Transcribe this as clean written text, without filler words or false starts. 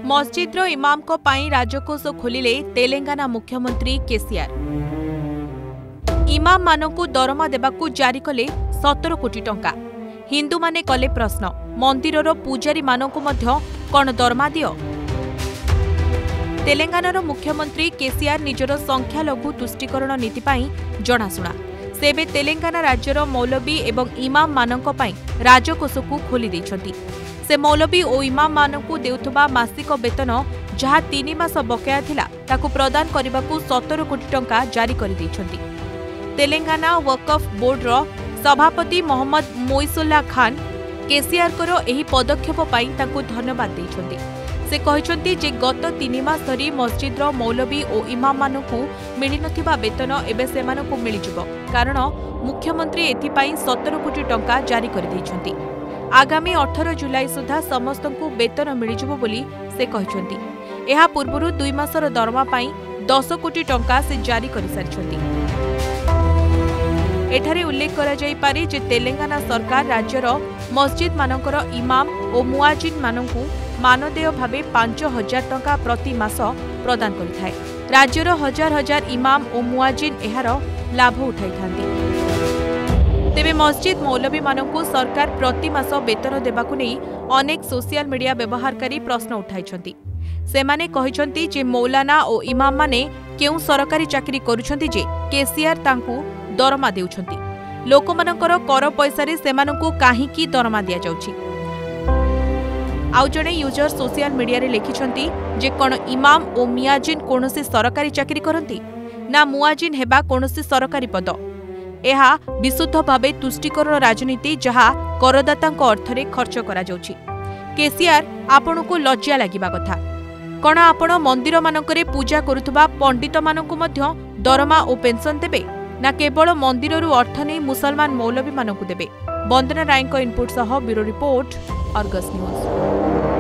मस्जिद्र इमाम को पाई राजकोष खोलिले तेलंगाना मुख्यमंत्री केसीआर। इमाम मानकु दरमा देबाकु जारी कले 17 कोटी टंका। हिंदू माने कले प्रश्न, मंदिरर पूजारी मानकु मध्य कोन दरमा दियो? तेलंगानार मुख्यमंत्री केसीआर निजर संख्यालघु तुष्टिकरण नीति पाई जनाशुना। सेबे तेलंगाना राज्यर मौलवी एवं इमाम मानक पाई राजकोष को खोली दैछंती। से मौलवी और इमाम मानकु देउथबा मासिक वेतन जहाँ 3 मास बकेया थिला ताकु प्रदान करबाकू 17 कोटी टंका जारी कर दैछंती। तेलंगाना वक्फ बोर्डर सभापति मोहम्मद मोइसुल्लाह खान केसीआर एही पदक्षेप पाई ताकु धन्यवाद दैछंती। से कहते जे गत 3 मास धरी मस्जिद्र मौलवी और इमाम मानकु मिली नथिबा वेतन एबे सेमानकु मिलिजिबो, कारण मुख्यमंत्री एथिपाई 17 कोटी टंका जारी कर दैछंती। आगामी 18 जुलाई सुधा समस्तंकु वेतन मिलिजिबो बोली से कहछंती। एहा पूर्वरु 2 मासर दरमा पाई 10 कोटी टंका से जारी कर सारिछंती। एठारे उल्लेख करा जाई पारे जे तेलंगाना सरकार राज्यर मस्जिद मानकर इमाम और मुआजिन मानकु मानदेय भावे 5,000 टंका प्रति मास प्रदान करिथाय। राज्यर हजार हजार इमाम और मुआजिन एहार लाभ उठाई थांती। तेबे मस्जिद मौलवी मानकु सरकार प्रति मास वेतन देबाकु नै अनेक सोशल मीडिया व्यवहारकारी प्रश्न उठाइछंती। सेमाने कहिछंती जे मौलाना और इमाम माने केउ सरकारी चाकरी करूछंती जे केसीआर तांकु दरमा देउछंती। लोकमानकर कर पैसारे सेमानकु काहीकि दरमा दिया जाउछि। आउ जणे यूजर सोशल मीडिया रे लिखिछंती जे कोन इमाम और मियाजिन कोनोसी सरकारी चाकरी करंती ना मुआजिन हेबा कोनोसी सरकारी पद। एहा विशुद्ध भावे तुष्टिकरण राजनीति जहा करदातांक अर्थरे खर्च करा जाउछि। केसीआर आपणकु लज्जा लागिबा कथा। कोन आपण मंदिर मानकरे पूजा करुथबा पंडित मानकु मध्य दरमा और पेंशन देबे ना केवल मंदिररु अर्थ नै मुसलमान मौलवी मानकु देबे? वंदना रायको इनपुट सह ब्यूरो रिपोर्ट, अर्गस न्यूज।